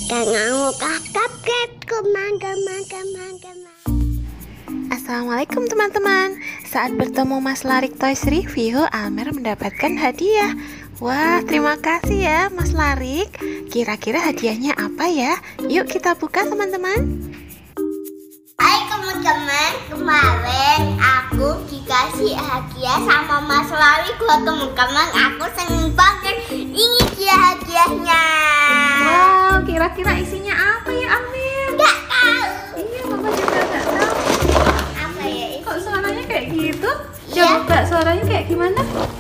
Assalamualaikum teman-teman. Saat bertemu Mas Larik Toys Review, Almer mendapatkan hadiah. Wah, terima kasih ya Mas Larik. Kira-kira hadiahnya apa ya? Yuk kita buka teman-teman. Hai teman-teman, kemarin aku dikasih hadiah sama Mas Larik buat teman-teman. Aku seneng banget. Ini dia hadiahnya. Wow, kira-kira isinya apa ya Almer? Gak tahu. Iya, Mama juga gak tahu. Apa ya isinya? Kok suaranya kayak gitu? Iya. Coba suaranya kayak gimana?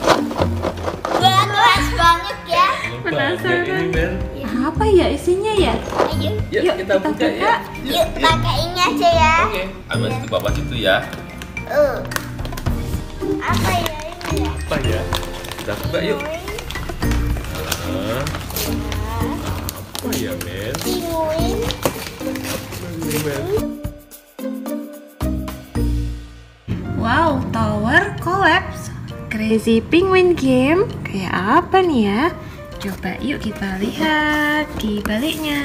Keras banget ya. Penasaran. Apa ya isinya ya? Ayo, Yuk kita buka ya. yuk pakai ini aja ya. Oke, ambil di bawah situ ya. Apa ya ini ya? Apa ya? Kita buka yuk. Apa ya, Men? Pinguin. Wow, Tower Collapse Crazy Penguin Game. Kayak apa nih ya? Coba yuk kita lihat di baliknya.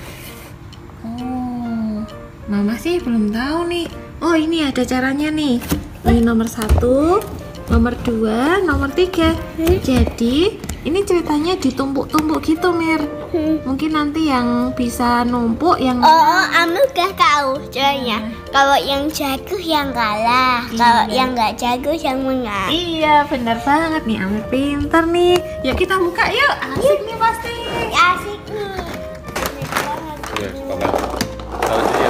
Oh, Mama sih belum tahu nih. Oh, ini ada caranya nih. Ini nomor 1, nomor 2, nomor 3. Jadi ini ceritanya ditumpuk-tumpuk gitu, Mir. Mungkin nanti yang bisa numpuk yang Anu udah tahu caranya. Kalau yang jago yang kalah, kalau yang nggak jago yang menang. Iya, bener banget nih. Amir pinter nih. Yuk kita buka yuk. Asik nih pasti. Asik nih. Ya, Papa. Tahu dia.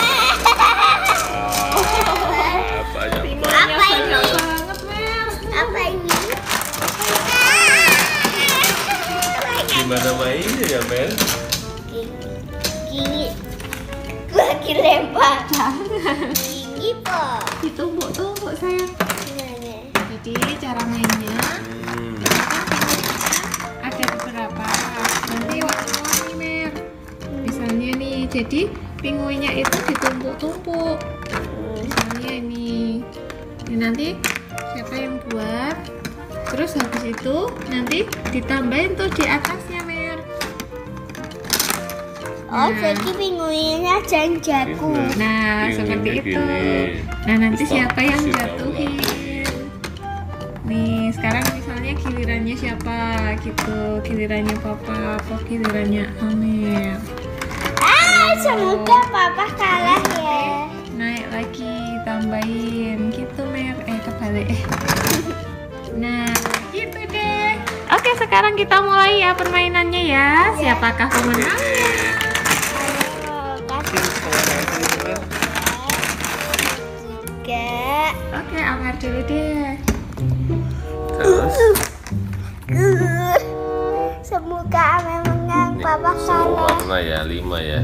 Apa ya? Apa ini? Banget, Mir. Apa ini? Gimana mainnya ya, Men? Gini. Gua lagi lempar. Jangan. Gini po. Ditumpuk-tumpuk sayang. Gimana? Jadi cara mainnya ada beberapa. Nanti warna-warni, Mir. Misalnya nih, jadi pinguinnya itu ditumpuk-tumpuk. Misalnya ini nanti siapa yang buat, terus habis itu nanti ditambahin tuh di atasnya, Mir. Oh, jadi pinguinnya jangan jago. Nah, seperti itu. Nah, nanti siapa yang jatuhin? Nih, sekarang misalnya gilirannya siapa gitu. Gilirannya Papa, apa gilirannya Amir. Semoga Papa kalah ya. Naik lagi, tambahin gitu, Mir. Kebalik. Nah, gitu deh. Oke, sekarang kita mulai ya permainannya ya. Siapakah pemenangnya? Oke, Amir dulu deh. Terus Semoga Amel menang, Papa semua kalah. warna ya, 5 ya.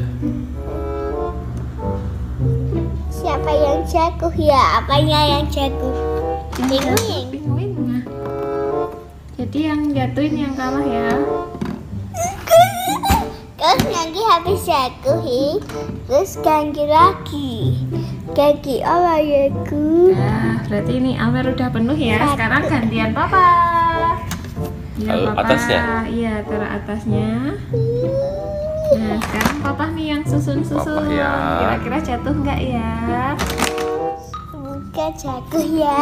Siapa yang jago ya? Apanya yang jago? Pinguin. Pinguinnya. Jadi yang jatuhin yang kalah ya. Terus nanti habis jatuhin, terus ganti lagi. Ganti olahragaku. Nah, berarti ini Amir udah penuh ya. Sekarang gantian Papa. Lalu atasnya? Iya, taruh atasnya. Nah, sekarang Papa nih yang susun-susun. Papa ya. Kira-kira jatuh nggak ya? Semoga jago ya.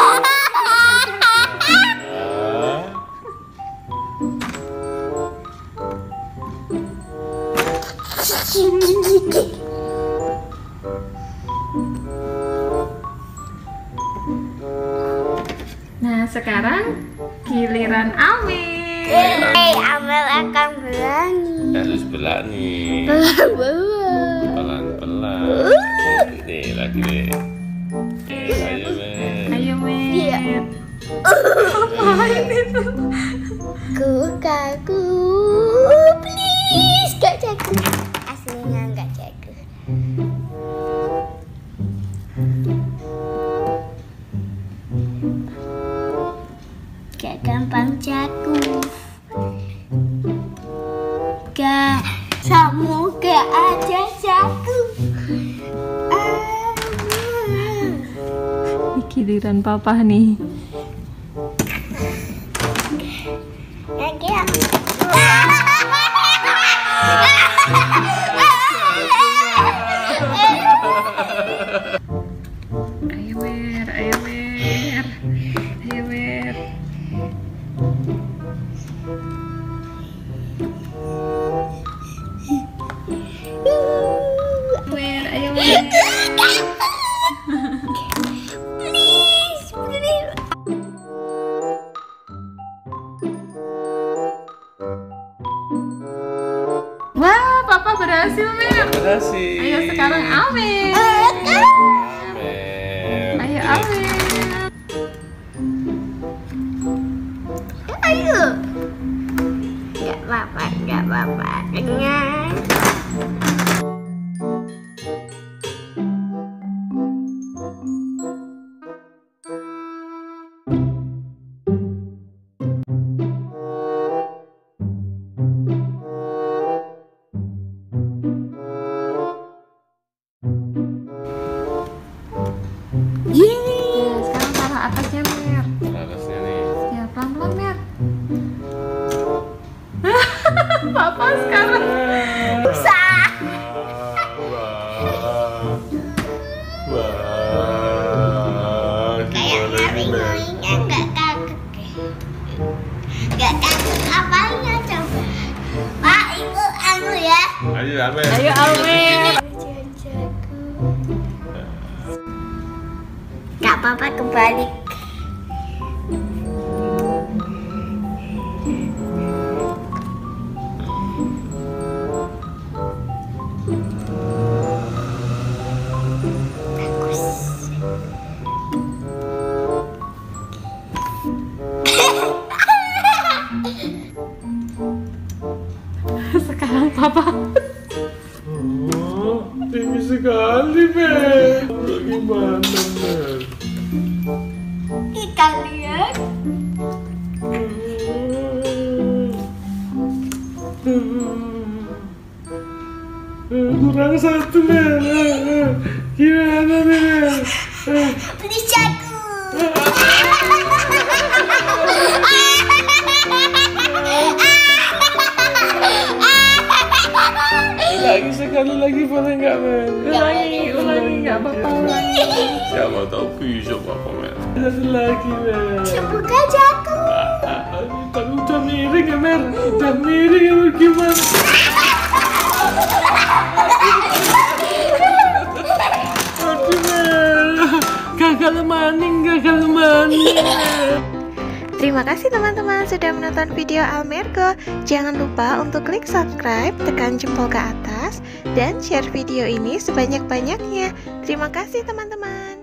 Nah, sekarang giliran Amir. Amel akan berani. Harus berani. Pelan-pelan. Nih, lagi deh. Ayo, Men. Ayo, Mir. Iya. Apain itu? Kaku, please gak jago. Aslinya gak jago. Gak gampang jago. Gak, semoga aja jago. Ini giliran Papa nih. Lagi Mer, ayo Mer. Please, please. Wah, Papa berhasil Mer. Berhasil. Ayo sekarang Amer. Amer. Ayo Amer. Ayo. Gak apa-apa, gak apa-apa. Kenyang. Sekarang taruh atasnya Mer. Atasnya nih. Ya pelan-pelan Mer. Papa sekarang. Susah. Wah. Kayaknya pinguinnya gak kaget. Gak kaget apanya coba. Pak, ibu anu ya. Ayo Amer. Ayo Amer. Gak apa-apa kebalik. Sekarang Papa. Oh, tinggi sekali, Mer. Gimana, Mer? Kalian Kurang satu, Mer. Gimana, Mer? beli jago. Lagi sekali lagi boleh nggak, Mer? Ulangi, nggak apa-apa ulangi. Siapa tahu bisa Papa, Mer. Satu lagi, Mer. Semoga jago. Tapi udah miring ya, Mer. Udah miring ya, Mer. Gimana? Aduh, Mer. Gagal maning. Terima kasih teman-teman sudah menonton video Almergo. Jangan lupa untuk klik subscribe, tekan jempol ke atas, dan share video ini sebanyak-banyaknya. Terima kasih teman-teman.